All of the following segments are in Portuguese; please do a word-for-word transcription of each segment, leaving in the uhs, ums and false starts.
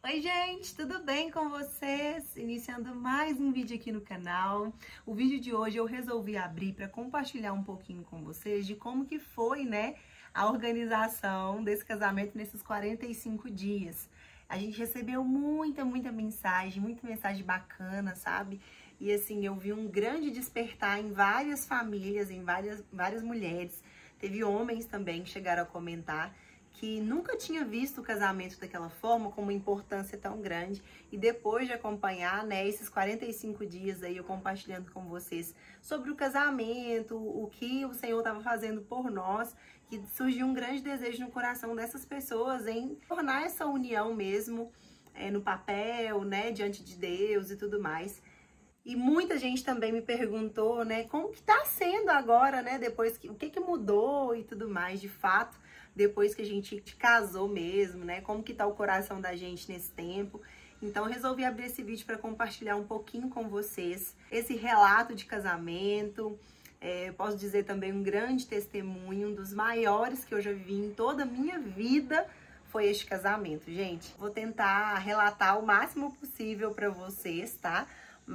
Oi gente, tudo bem com vocês? Iniciando mais um vídeo aqui no canal. O vídeo de hoje eu resolvi abrir para compartilhar um pouquinho com vocês de como que foi, né, a organização desse casamento nesses quarenta e cinco dias. A gente recebeu muita, muita mensagem, muita mensagem bacana, sabe? E assim, eu vi um grande despertar em várias famílias, em várias, várias mulheres. Teve homens também que chegaram a comentar que nunca tinha visto o casamento daquela forma, com uma importância tão grande. E depois de acompanhar, né, esses quarenta e cinco dias aí, eu compartilhando com vocês sobre o casamento, o que o Senhor estava fazendo por nós, que surgiu um grande desejo no coração dessas pessoas em tornar essa união mesmo é, no papel, né, diante de Deus e tudo mais. E muita gente também me perguntou, né, como que tá sendo agora, né, depois que, o que que mudou e tudo mais, de fato, depois que a gente casou mesmo, né, como que tá o coração da gente nesse tempo. Então eu resolvi abrir esse vídeo para compartilhar um pouquinho com vocês esse relato de casamento. É, posso dizer também um grande testemunho, um dos maiores que eu já vivi em toda a minha vida, foi este casamento, gente. Vou tentar relatar o máximo possível para vocês, tá?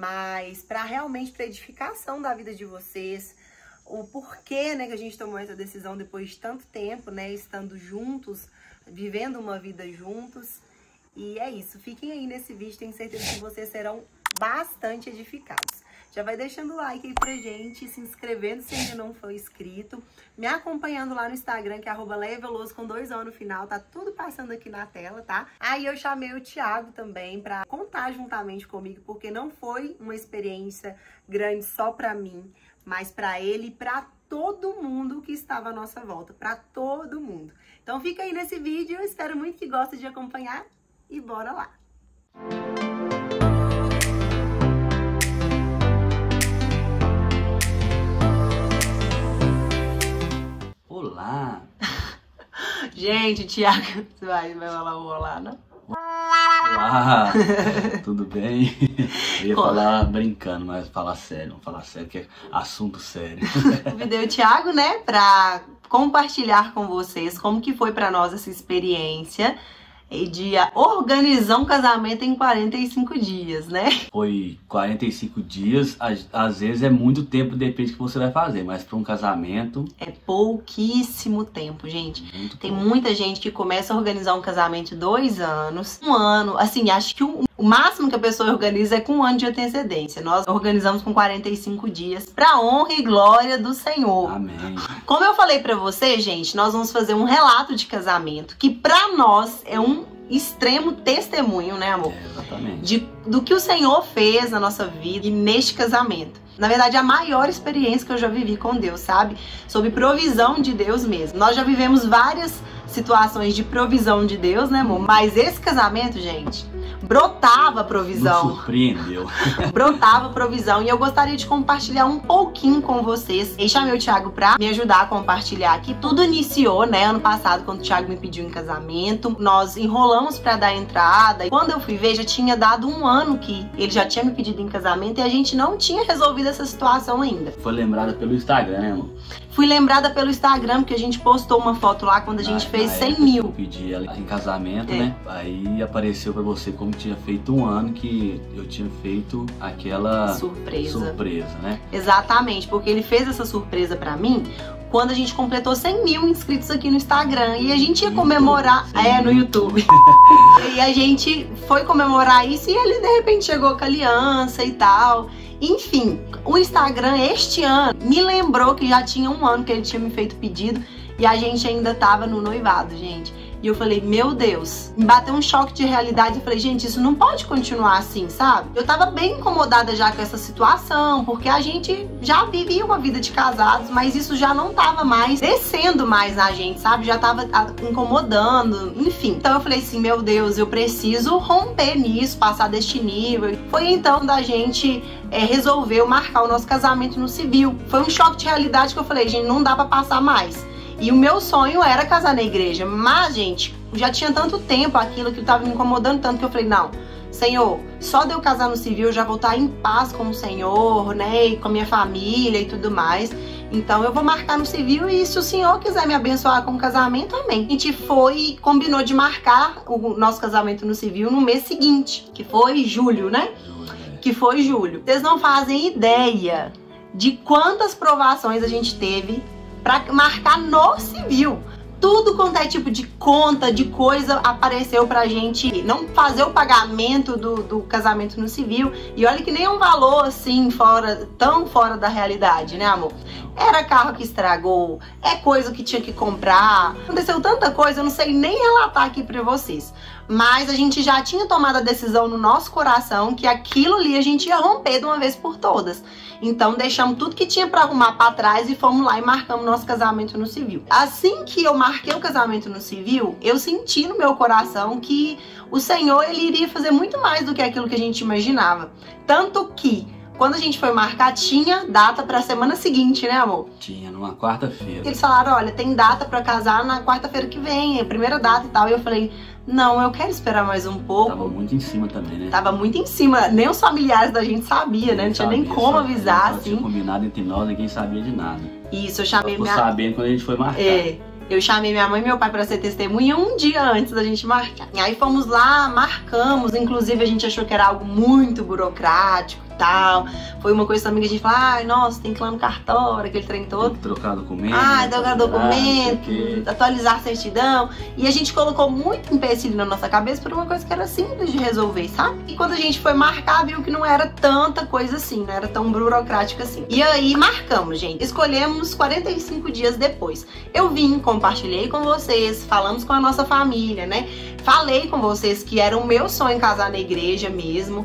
Mas para realmente, para edificação da vida de vocês, o porquê, né, que a gente tomou essa decisão depois de tanto tempo, né, estando juntos, vivendo uma vida juntos. E é isso, fiquem aí nesse vídeo, tenho certeza que vocês serão bastante edificados. Já vai deixando o like aí pra gente, se inscrevendo se ainda não for inscrito, me acompanhando lá no Instagram, que é arroba leveloso com dois O no final, tá tudo passando aqui na tela, tá? Aí eu chamei o Thiago também pra contar juntamente comigo, porque não foi uma experiência grande só pra mim, mas pra ele e pra todo mundo que estava à nossa volta, pra todo mundo. Então fica aí nesse vídeo, eu espero muito que gostem de acompanhar e bora lá! Olá! Gente, Thiago, você vai, vai falar o olá, não? Olá! Tudo bem? Eu ia falar brincando, mas falar sério, vamos falar sério, que é assunto sério. Convidei o Thiago, né, pra compartilhar com vocês como que foi pra nós essa experiência de organizar um casamento em quarenta e cinco dias, né? Foi quarenta e cinco dias, às vezes é muito tempo, depende do que você vai fazer, mas para um casamento... É pouquíssimo tempo, gente. Muito Tem pouco. muita gente que começa a organizar um casamento de dois anos, um ano, assim, acho que o, o máximo que a pessoa organiza é com um ano de antecedência. Nós organizamos com quarenta e cinco dias, pra honra e glória do Senhor. Amém. Como eu falei pra você, gente, nós vamos fazer um relato de casamento, que pra nós é um extremo testemunho, né, amor? É, exatamente. De, do que o Senhor fez na nossa vida e neste casamento. Na verdade, a maior experiência que eu já vivi com Deus, sabe? Sob provisão de Deus mesmo. Nós já vivemos várias situações de provisão de Deus, né, amor? Mas esse casamento, gente, brotava provisão. Nos surpreendeu. Brotava provisão. E eu gostaria de compartilhar um pouquinho com vocês. E chamei o Thiago pra me ajudar a compartilhar aqui. Tudo iniciou, né, ano passado, quando o Thiago me pediu em casamento. Nós enrolamos pra dar entrada. E quando eu fui ver, já tinha dado um ano que ele já tinha me pedido em casamento e a gente não tinha resolvido essa situação ainda. Foi lembrada pelo Instagram, né, amor? Fui lembrada pelo Instagram, porque a gente postou uma foto lá quando a gente Na- fez na cem época mil. Eu pedi ela em casamento, É. né? Aí apareceu pra você como tinha feito um ano que eu tinha feito aquela Surpresa. surpresa, né? Exatamente, porque ele fez essa surpresa pra mim quando a gente completou cem mil inscritos aqui no Instagram. E a gente ia No comemorar... YouTube, É, cem no mil. YouTube. E a gente foi comemorar isso e ele, de repente, chegou com a aliança e tal. Enfim, o Instagram este ano me lembrou que já tinha um ano que ele tinha me feito pedido e a gente ainda tava no noivado, gente. E eu falei, meu Deus, me bateu um choque de realidade. Eu falei, gente, isso não pode continuar assim, sabe? Eu tava bem incomodada já com essa situação, porque a gente já vivia uma vida de casados, mas isso já não tava mais descendo mais na gente, sabe? Já tava incomodando, enfim. Então eu falei assim, meu Deus, eu preciso romper nisso, passar deste nível. Foi então da gente é, resolveu marcar o nosso casamento no civil. Foi um choque de realidade que eu falei, gente, não dá pra passar mais. E o meu sonho era casar na igreja, mas, gente, já tinha tanto tempo aquilo que tava me incomodando tanto que eu falei, não, Senhor, só de eu casar no civil eu já vou estar em paz com o Senhor, né, e com a minha família e tudo mais. Então eu vou marcar no civil e se o Senhor quiser me abençoar com o casamento, amém. A gente foi e combinou de marcar o nosso casamento no civil no mês seguinte, que foi julho, né? Que foi julho. Vocês não fazem ideia de quantas provações a gente teve pra marcar no civil. Tudo quanto é tipo de conta, de coisa, apareceu pra gente não fazer o pagamento do, do casamento no civil. E olha que nem é um valor assim, fora, tão fora da realidade, né, amor? Era carro que estragou, é coisa que tinha que comprar. Aconteceu tanta coisa, eu não sei nem relatar aqui pra vocês. Mas a gente já tinha tomado a decisão no nosso coração que aquilo ali a gente ia romper de uma vez por todas. Então deixamos tudo que tinha pra arrumar pra trás e fomos lá e marcamos nosso casamento no civil. Assim que eu marquei o casamento no civil, eu senti no meu coração que o Senhor, ele iria fazer muito mais do que aquilo que a gente imaginava. Tanto que quando a gente foi marcar, tinha data pra semana seguinte, né, amor? Tinha, numa quarta-feira. Eles falaram, olha, tem data pra casar na quarta-feira que vem, é a primeira data e tal. E eu falei, não, eu quero esperar mais um pouco. Tava muito em cima também, né? Tava muito em cima, nem os familiares da gente sabia, né? Não tinha nem como avisar, assim. Tinha combinado entre nós, ninguém sabia de nada. Isso, eu chamei Tô minha... sabendo quando a gente foi marcar. É. Eu chamei minha mãe e meu pai pra ser testemunha um dia antes da gente marcar. E aí fomos lá, marcamos. Inclusive a gente achou que era algo muito burocrático e tal. Foi uma coisa também que a gente falou, ai, nossa, tem que ir lá no cartório, aquele trem todo. Tem que trocar documento. Ah, trocar documento, atualizar a certidão. E a gente colocou muito empecilho na nossa cabeça por uma coisa que era simples de resolver, sabe? E quando a gente foi marcar, viu que não era tanta coisa assim, não era tão burocrático assim. E aí marcamos, gente. Escolhemos quarenta e cinco dias depois. Eu vim, compartilhei com vocês, falamos com a nossa família, né? Falei com vocês que era o meu sonho casar na igreja mesmo,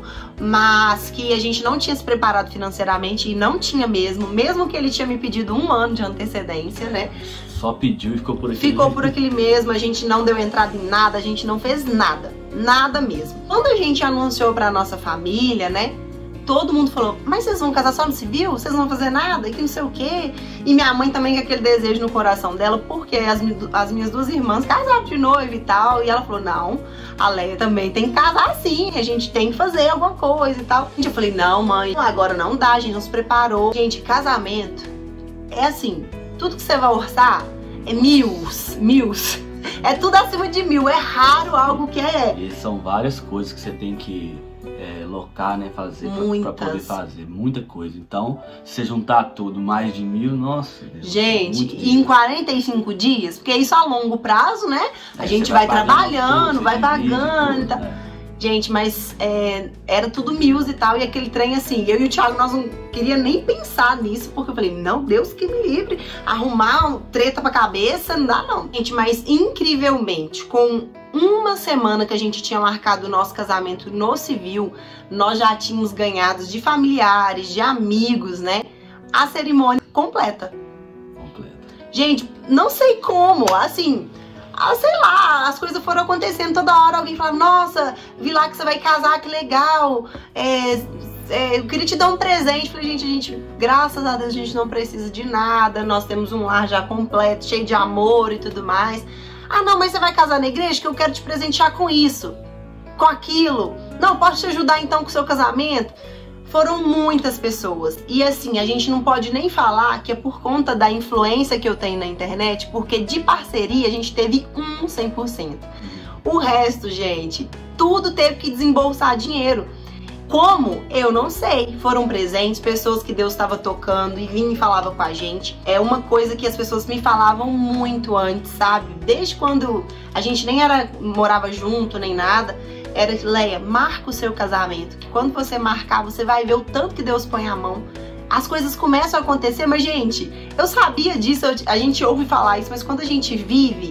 mas que a gente não tinha se preparado financeiramente e não tinha mesmo, mesmo que ele tinha me pedido um ano de antecedência, né? Só pediu e ficou por aquele Ficou por aquele mesmo, a gente não deu entrada em nada, a gente não fez nada, nada mesmo. Quando a gente anunciou pra nossa família, né? Todo mundo falou, mas vocês vão casar só no civil? Vocês não vão fazer nada? Que não sei o quê. E minha mãe também com aquele desejo no coração dela, porque as, as minhas duas irmãs casaram de noivo e tal. E ela falou, não, a Leia também tem que casar sim, a gente tem que fazer alguma coisa e tal. Eu falei, não, mãe, agora não dá, a gente não se preparou. Gente, casamento é assim, tudo que você vai orçar é mil, mil. É tudo acima de mil, é raro algo que é... E são várias coisas que você tem que... É, locar, né, fazer pra, pra poder fazer, muita coisa. Então, se você juntar tudo, mais de mil, nossa... Gente, e em quarenta e cinco dias, porque isso a longo prazo, né, a é, gente vai, vai trabalhando, vai pagando e tal. Né? Gente, mas é, era tudo mil e tal, e aquele trem assim, eu e o Thiago, nós não queria nem pensar nisso, porque eu falei, não, Deus que me livre, arrumar uma treta pra cabeça, não dá não. Gente, mas incrivelmente, com uma semana que a gente tinha marcado o nosso casamento no civil, nós já tínhamos ganhado de familiares, de amigos, né, a cerimônia completa. Completa. Gente, não sei como, assim... Ah, sei lá, as coisas foram acontecendo toda hora, alguém falava, nossa, vi lá que você vai casar, que legal, é, é, eu queria te dar um presente. Falei, gente, a gente, graças a Deus, a gente não precisa de nada, nós temos um lar já completo, cheio de amor e tudo mais. Ah, não, mas você vai casar na igreja que eu quero te presentear com isso, com aquilo. Não, posso te ajudar então com o seu casamento? Foram muitas pessoas. E assim, a gente não pode nem falar que é por conta da influência que eu tenho na internet, porque de parceria a gente teve um cem por cento. O resto, gente, tudo teve que desembolsar dinheiro. Como? Eu não sei. Foram presentes, pessoas que Deus estava tocando e vinha e falava com a gente. É uma coisa que as pessoas me falavam muito antes, sabe? Desde quando a gente nem era, morava junto, nem nada. Era, Leia, marca o seu casamento, que quando você marcar, você vai ver o tanto que Deus põe a mão. As coisas começam a acontecer, mas, gente, eu sabia disso, eu, a gente ouve falar isso, mas quando a gente vive,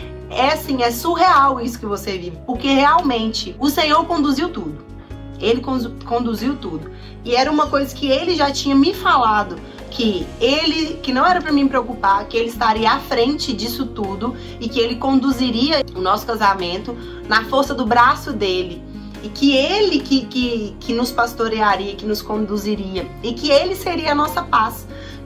é assim, é surreal isso que você vive, porque realmente o Senhor conduziu tudo. Ele conduziu tudo. E era uma coisa que ele já tinha me falado, que ele, que não era pra me preocupar, que ele estaria à frente disso tudo e que ele conduziria o nosso casamento na força do braço dele. E que ele que, que, que nos pastorearia, que nos conduziria. E que ele seria a nossa paz.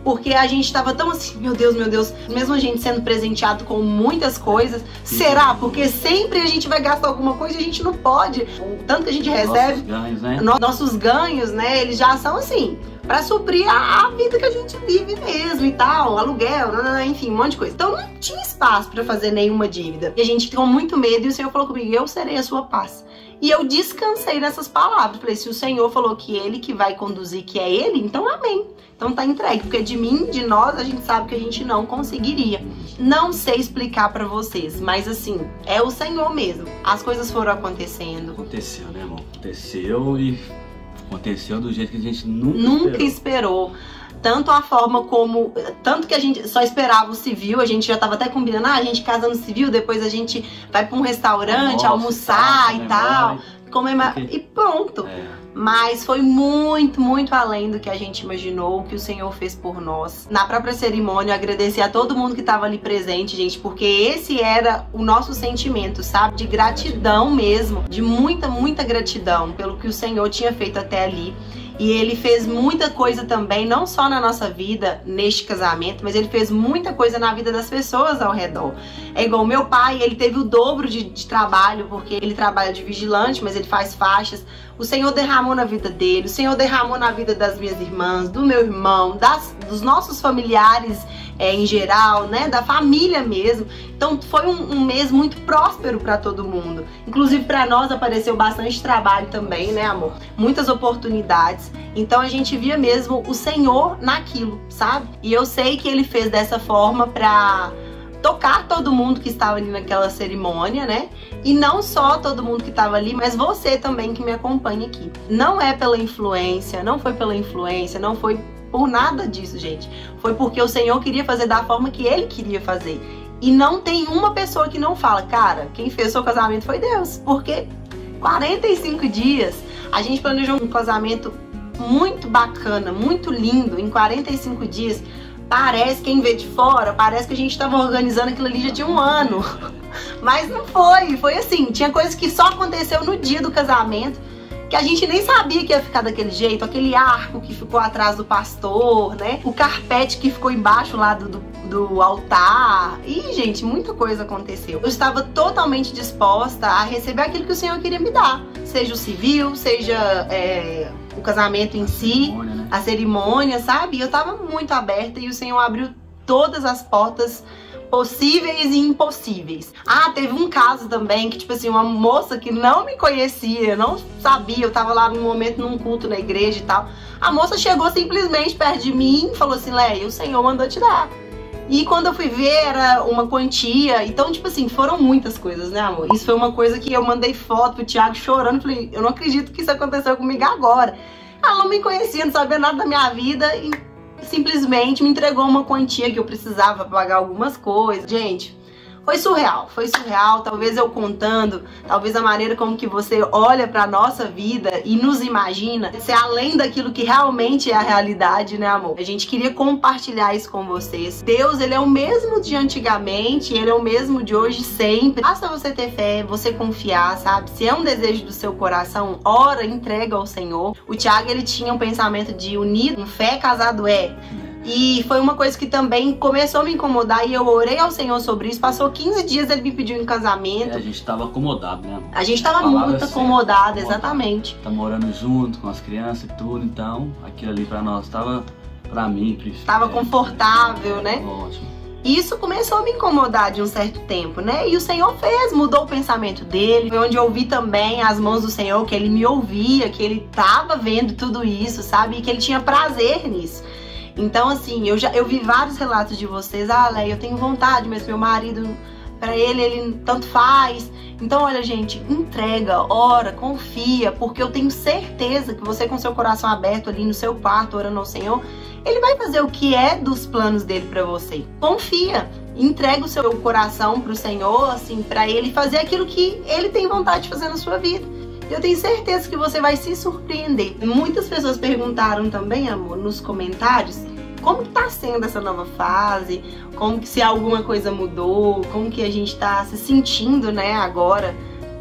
porque a gente tava tão assim, meu Deus, meu Deus, mesmo a gente sendo presenteado com muitas coisas, será? Porque sempre a gente vai gastar alguma coisa e a gente não pode. O tanto que a gente recebe, nossos ganhos, né? Nossos ganhos, né, eles já são assim, pra suprir a, a vida que a gente vive mesmo e tal, aluguel, enfim, um monte de coisa. Então não tinha espaço pra fazer nenhuma dívida. E a gente ficou muito medo e o Senhor falou comigo, eu serei a sua paz. E eu descansei nessas palavras. Falei, se o Senhor falou que Ele que vai conduzir, que é Ele, então amém. Então tá entregue, porque de mim, de nós, a gente sabe que a gente não conseguiria. Não sei explicar pra vocês, mas assim, é o Senhor mesmo. As coisas foram acontecendo. Aconteceu, né, irmão? Aconteceu e aconteceu do jeito que a gente nunca, nunca esperou. esperou. Tanto a forma como... Tanto que a gente só esperava o civil, a gente já tava até combinando, ah, a gente casa no civil, depois a gente vai pra um restaurante, Nossa, almoçar e tal, comemorar, e pronto. É. Mas foi muito, muito além do que a gente imaginou, o que o Senhor fez por nós. Na própria cerimônia, agradecer a todo mundo que tava ali presente, gente, porque esse era o nosso sentimento, sabe? De gratidão mesmo, de muita, muita gratidão pelo que o Senhor tinha feito até ali. E Ele fez muita coisa também, não só na nossa vida, neste casamento, mas Ele fez muita coisa na vida das pessoas ao redor. É igual o meu pai, ele teve o dobro de, de trabalho, porque ele trabalha de vigilante, mas ele faz faixas. O Senhor derramou na vida dele, o Senhor derramou na vida das minhas irmãs, do meu irmão, das, dos nossos familiares é, em geral, né, da família mesmo. Então foi um, um mês muito próspero para todo mundo. Inclusive para nós apareceu bastante trabalho também, né, amor? Muitas oportunidades. Então a gente via mesmo o Senhor naquilo, sabe? E eu sei que Ele fez dessa forma para tocar todo mundo que estava ali naquela cerimônia, né? E não só todo mundo que estava ali, mas você também que me acompanha aqui. Não é pela influência, não foi pela influência, não foi por nada disso, gente. Foi porque o Senhor queria fazer da forma que Ele queria fazer. E não tem uma pessoa que não fala, cara, quem fez seu casamento foi Deus. Porque quarenta e cinco dias, a gente planejou um casamento muito bacana, muito lindo, em quarenta e cinco dias. Parece, quem vê de fora, parece que a gente estava organizando aquilo ali já tinha um ano. Mas não foi, foi assim, tinha coisas que só aconteceu no dia do casamento, que a gente nem sabia que ia ficar daquele jeito. Aquele arco que ficou atrás do pastor, né? O carpete que ficou embaixo lá do, do, do altar. E, gente, muita coisa aconteceu. Eu estava totalmente disposta a receber aquilo que o Senhor queria me dar. Seja o civil, seja é, o casamento em si, cerimônia, né? A cerimônia, sabe? Eu tava muito aberta e o Senhor abriu todas as portas possíveis e impossíveis. Ah, teve um caso também que, tipo assim, uma moça que não me conhecia, não sabia, eu tava lá num momento, num culto na igreja e tal. A moça chegou simplesmente perto de mim e falou assim, Leia, o Senhor mandou te dar. E quando eu fui ver, era uma quantia. Então, tipo assim, foram muitas coisas, né, amor? Isso foi uma coisa que eu mandei foto pro Thiago chorando. Falei, eu não acredito que isso aconteceu comigo agora. Ela não me conhecia, não sabia nada da minha vida e simplesmente me entregou uma quantia que eu precisava pagar algumas coisas. Gente, foi surreal, foi surreal. Talvez eu contando, talvez a maneira como que você olha pra nossa vida e nos imagina ser além daquilo que realmente é a realidade, né, amor? A gente queria compartilhar isso com vocês. Deus, Ele é o mesmo de antigamente, Ele é o mesmo de hoje sempre. Basta você ter fé, você confiar, sabe? Se é um desejo do seu coração, ora, entrega ao Senhor. O Thiago, ele tinha um pensamento de unido, fé, casado é. E foi uma coisa que também começou a me incomodar e eu orei ao Senhor sobre isso. Passou quinze dias, Ele me pediu em casamento. É, a gente tava acomodado, né? A gente tava muito acomodado, exatamente. Tá morando junto com as crianças e tudo, então aquilo ali pra nós tava, pra mim, tava é, confortável, né? Ótimo. E isso começou a me incomodar de um certo tempo, né? E o Senhor fez, mudou o pensamento dele. Foi onde eu ouvi também as mãos do Senhor, que Ele me ouvia, que Ele tava vendo tudo isso, sabe? E que Ele tinha prazer nisso. Então, assim, eu já eu vi vários relatos de vocês. Ah, Leia, eu tenho vontade, mas meu marido, pra ele, ele tanto faz. Então, olha, gente, entrega, ora, confia, porque eu tenho certeza que você com seu coração aberto ali no seu quarto, orando ao Senhor, Ele vai fazer o que é dos planos dele pra você. Confia, entrega o seu coração pro Senhor, assim, pra Ele fazer aquilo que Ele tem vontade de fazer na sua vida. Eu tenho certeza que você vai se surpreender. Muitas pessoas perguntaram também, amor, nos comentários, como que tá sendo essa nova fase, como que se alguma coisa mudou, como que a gente tá se sentindo, né, agora,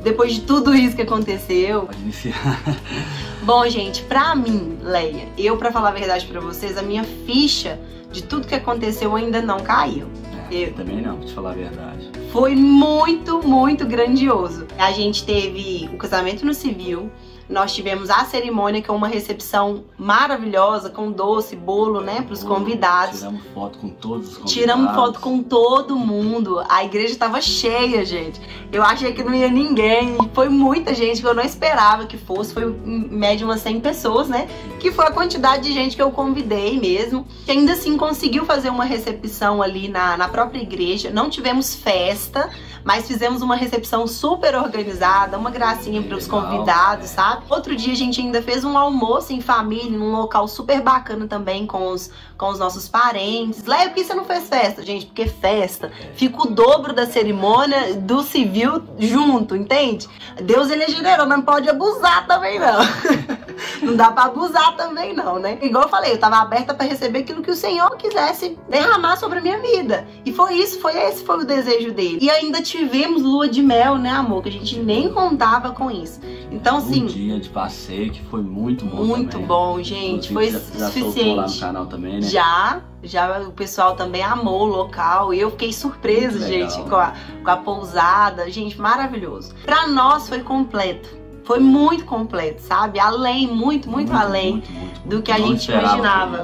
depois de tudo isso que aconteceu. Pode iniciar. Bom, gente, pra mim, Leia, eu, pra falar a verdade pra vocês, a minha ficha de tudo que aconteceu ainda não caiu. É, eu também não, pra te falar a verdade. Foi muito, muito grandioso. A gente teve o casamento no civil, nós tivemos a cerimônia, que é uma recepção maravilhosa, com doce, bolo, né, pros Bolo, convidados. Tiramos foto com todos os convidados. Tiramos foto com todo mundo. A igreja tava cheia, gente. Eu achei que não ia ninguém. Foi muita gente que eu não esperava que fosse. Foi em média umas cem pessoas, né? Que foi a quantidade de gente que eu convidei mesmo. Que ainda assim conseguiu fazer uma recepção ali na, na própria igreja. Não tivemos festa, mas fizemos uma recepção super organizada, uma gracinha para os convidados, sabe? Outro dia a gente ainda fez um almoço em família, num local super bacana também, com os, com os nossos parentes. Léo, por que você não fez festa? Gente, porque festa fica o dobro da cerimônia do civil junto, entende? Deus, ele é generoso, não pode abusar também não. Não dá pra abusar também não, né? Igual eu falei, eu tava aberta pra receber aquilo que o Senhor quisesse derramar sobre a minha vida. E foi isso, foi esse foi o desejo dele. E ainda tivemos lua de mel, né, amor? Que a gente nem contava com isso. Então, assim... Um dia de passeio que foi muito bom Muito também. bom, gente. Foi já, já suficiente. lá no canal também, né? Já, já o pessoal também amou o local. E eu fiquei surpresa, gente, com a, com a pousada. Gente, maravilhoso. Pra nós foi completo. Foi muito completo, sabe? Além, muito, muito, muito além muito, muito, muito. do que a não gente imaginava.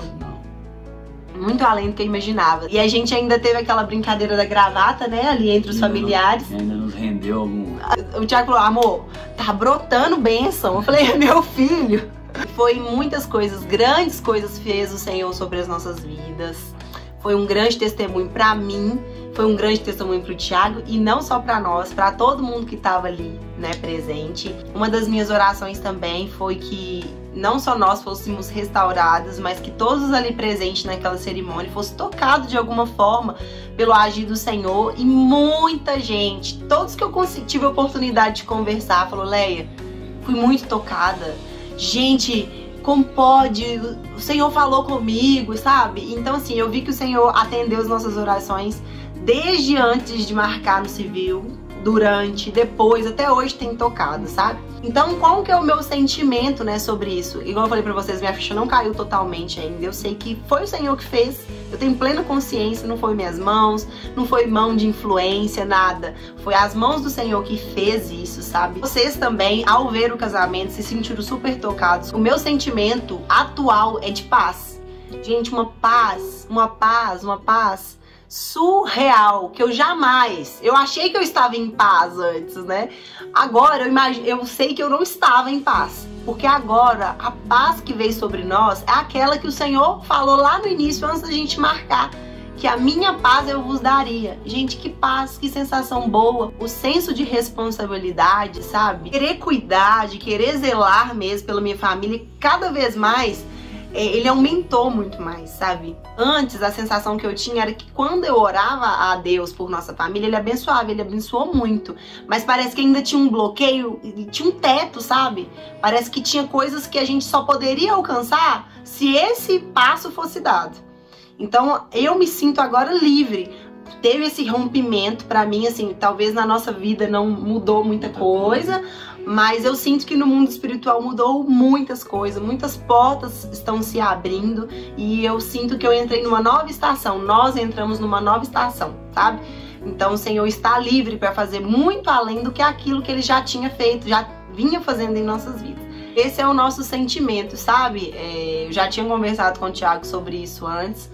Muito além do que eu imaginava. E a gente ainda teve aquela brincadeira da gravata, né? Ali entre os e familiares. Ainda, ainda nos rendeu algum... O Thiago falou, amor, tá brotando bênção. Eu falei, é meu filho. Foi muitas coisas, grandes coisas fez o Senhor sobre as nossas vidas. Foi um grande testemunho pra mim. Foi um grande testemunho pro Thiago e não só pra nós, pra todo mundo que tava ali, né, presente. Uma das minhas orações também foi que não só nós fôssemos restaurados, mas que todos ali presentes naquela cerimônia fossem tocados de alguma forma pelo agir do Senhor. E muita gente, todos que eu tive a oportunidade de conversar, falou, Leia, fui muito tocada. Gente, como pode? O Senhor falou comigo, sabe? Então, assim, eu vi que o Senhor atendeu as nossas orações desde antes de marcar no civil, durante, depois, até hoje tem tocado, sabe? Então, qual que é o meu sentimento, né, sobre isso? Igual eu falei pra vocês, minha ficha não caiu totalmente ainda. Eu sei que foi o Senhor que fez. Eu tenho plena consciência, não foi minhas mãos, não foi mão de influência, nada. Foi as mãos do Senhor que fez isso, sabe? Vocês também, ao ver o casamento, se sentiram super tocados. O meu sentimento atual é de paz. Gente, uma paz, uma paz, uma paz surreal, que eu jamais, eu achei que eu estava em paz antes, né? Agora eu imagino, eu sei que eu não estava em paz, porque agora a paz que veio sobre nós é aquela que o Senhor falou lá no início, antes da gente marcar, que a minha paz eu vos daria. Gente, que paz, que sensação boa, o senso de responsabilidade, sabe? Querer cuidar, de querer zelar mesmo pela minha família, cada vez mais ele aumentou muito mais, sabe? Antes, a sensação que eu tinha era que quando eu orava a Deus por nossa família, ele abençoava, ele abençoou muito. Mas parece que ainda tinha um bloqueio, tinha um teto, sabe? Parece que tinha coisas que a gente só poderia alcançar se esse passo fosse dado. Então, eu me sinto agora livre. Teve esse rompimento pra mim, assim, talvez na nossa vida não mudou muita coisa, mas eu sinto que no mundo espiritual mudou muitas coisas, muitas portas estão se abrindo e eu sinto que eu entrei numa nova estação, nós entramos numa nova estação, sabe? Então o Senhor está livre para fazer muito além do que aquilo que Ele já tinha feito, já vinha fazendo em nossas vidas. Esse é o nosso sentimento, sabe? É, eu já tinha conversado com o Thiago sobre isso antes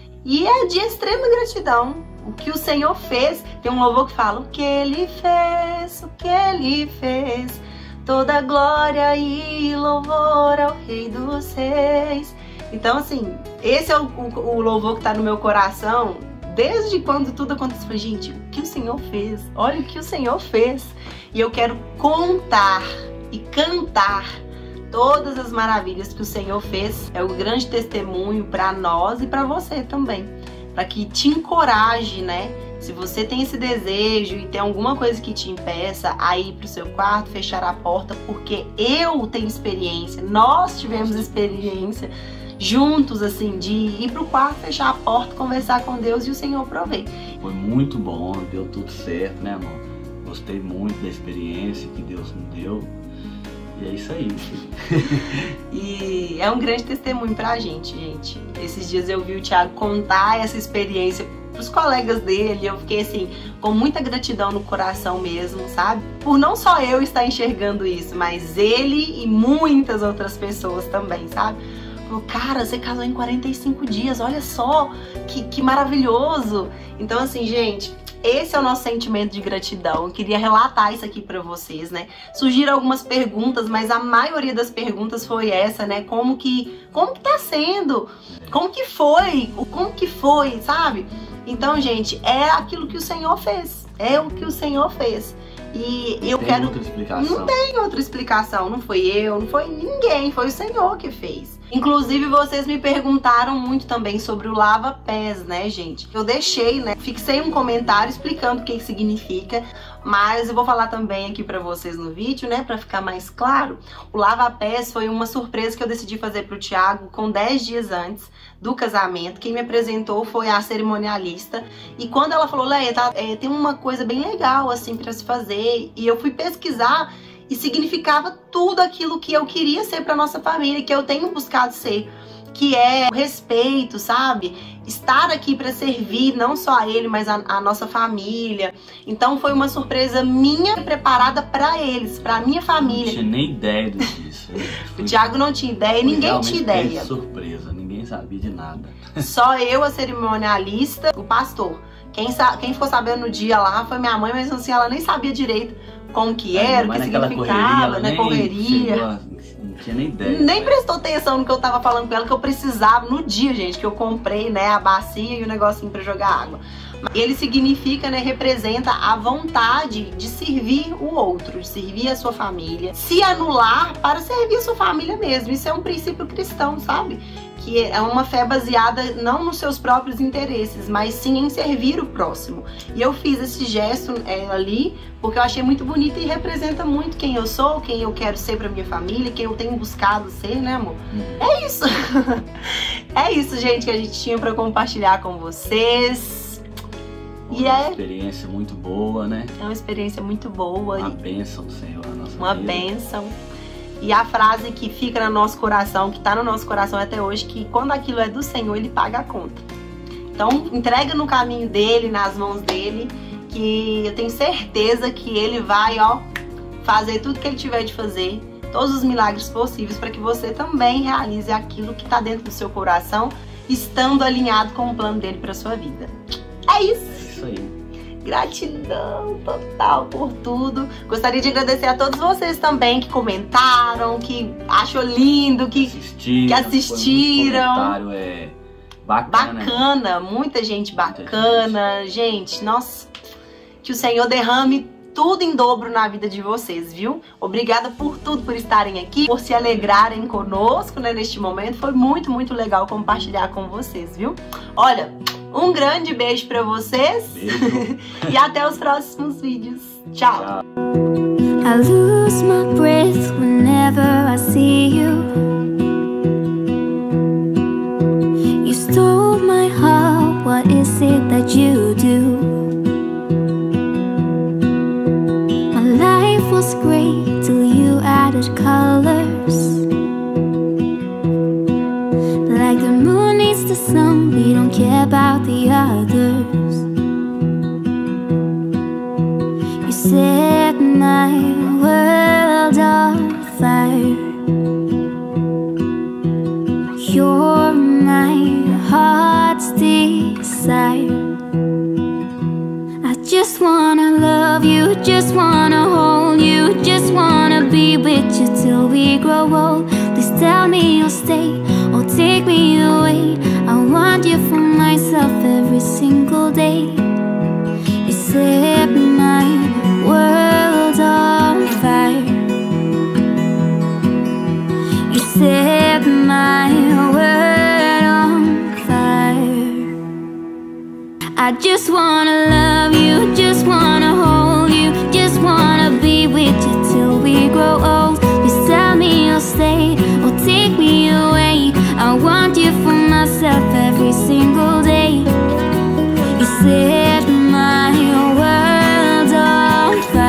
e é de extrema gratidão. O que o Senhor fez, tem um louvor que fala, o que Ele fez, o que Ele fez, toda glória e louvor ao Rei dos Reis. Então, assim, esse é o, o, o louvor que tá no meu coração, desde quando tudo aconteceu. Falei, gente, o que o Senhor fez? Olha o que o Senhor fez. E eu quero contar e cantar todas as maravilhas que o Senhor fez. É um grande testemunho para nós e para você também. Para que te encoraje, né? Se você tem esse desejo e tem alguma coisa que te impeça a ir pro seu quarto, fechar a porta, porque eu tenho experiência, nós tivemos experiência juntos, assim, de ir pro quarto, fechar a porta, conversar com Deus e o Senhor provê. Foi muito bom, deu tudo certo, né, amor? Gostei muito da experiência que Deus me deu. E é isso aí. E é um grande testemunho pra gente, gente. Esses dias eu vi o Thiago contar essa experiência pros colegas dele. Eu fiquei assim, com muita gratidão no coração mesmo, sabe? Por não só eu estar enxergando isso, mas ele e muitas outras pessoas também, sabe? Falou, cara, você casou em quarenta e cinco dias, olha só, que, que maravilhoso. Então assim, gente, esse é o nosso sentimento de gratidão. Eu queria relatar isso aqui pra vocês, né? Surgiram algumas perguntas, mas a maioria das perguntas foi essa, né? Como que, como que tá sendo? Como que foi? Como que foi, sabe? Então, gente, é aquilo que o Senhor fez. É o que o Senhor fez. E eu tem quero... outra explicação. Não tem outra explicação. Não foi eu, não foi ninguém. Foi o Senhor que fez. Inclusive, vocês me perguntaram muito também sobre o lava-pés, né, gente? Eu deixei, né? Fixei um comentário explicando o que significa, mas eu vou falar também aqui pra vocês no vídeo, né? Pra ficar mais claro. O lava-pés foi uma surpresa que eu decidi fazer pro Thiago com dez dias antes do casamento. Quem me apresentou foi a cerimonialista. E quando ela falou, Leia, tá, é, tem uma coisa bem legal, assim, pra se fazer. E eu fui pesquisar e significava tudo aquilo que eu queria ser pra nossa família, que eu tenho buscado ser. Que é o respeito, sabe? Estar aqui para servir não só a ele, mas a, a nossa família. Então foi uma surpresa minha preparada para eles, para minha família. Eu não tinha nem ideia disso. O Thiago não tinha ideia, ninguém tinha ideia. Surpresa, ninguém sabia de nada. Só eu, a cerimonialista, o pastor. Quem, quem ficou sabendo no dia lá foi minha mãe, mas assim, ela nem sabia direito como que era, o que significava, na correria. Não tinha nem ideia. Nem prestou atenção no que eu tava falando com ela, que eu precisava no dia, gente, que eu comprei, né, a bacia e o negocinho pra jogar água. Ele significa, né, representa a vontade de servir o outro, de servir a sua família, se anular para servir a sua família mesmo. Isso é um princípio cristão, sabe? Que é uma fé baseada não nos seus próprios interesses, mas sim em servir o próximo. E eu fiz esse gesto é, ali porque eu achei muito bonito e representa muito quem eu sou, quem eu quero ser pra minha família, quem eu tenho buscado ser, né, amor? Hum. É isso. É isso, gente, que a gente tinha pra compartilhar com vocês. Uma e é... experiência muito boa, né? É uma experiência muito boa. Uma bênção, Senhor, na nossa Uma vida. bênção. E a frase que fica no nosso coração, que tá no nosso coração até hoje, que quando aquilo é do Senhor, Ele paga a conta. Então, entrega no caminho dEle, nas mãos dEle, que eu tenho certeza que Ele vai, ó, fazer tudo que Ele tiver de fazer, todos os milagres possíveis, para que você também realize aquilo que tá dentro do seu coração, estando alinhado com o plano dEle para sua vida. É isso! É isso aí. Gratidão total por tudo. Gostaria de agradecer a todos vocês também que comentaram, que achou lindo, que assistiram. Que assistiram. O comentário é bacana. Bacana, muita gente bacana. Muita gente. gente, nossa, que o Senhor derrame tudo em dobro na vida de vocês, viu? Obrigada por tudo, por estarem aqui, por se alegrarem conosco, né, neste momento. Foi muito, muito legal compartilhar com vocês, viu? Olha, um grande beijo pra vocês. Beijo. E até os próximos vídeos. Tchau. Tchau. I lose my breath whenever I see you. You stole my heart, what is it that you do? My life was great till you added colors. Like the moon needs the sun, we don't care about the others. You set my world on fire. You're my heart's desire. I just wanna love you, just wanna hold you, just wanna be with you till we grow old. Please tell me you'll stay or take me away. I want you for myself every single day. You set my world on fire. You set my world on fire. I just wanna love you, just wanna hold you, just wanna be with you till we grow old. Please tell me you'll stay or take me away. I want you for myself every single day. You set my world on fire.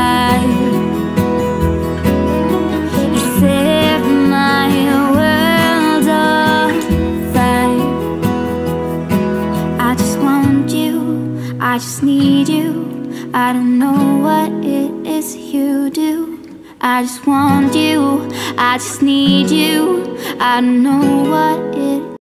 I just need you. I don't know what it is you do. I just want you. I just need you. I don't know what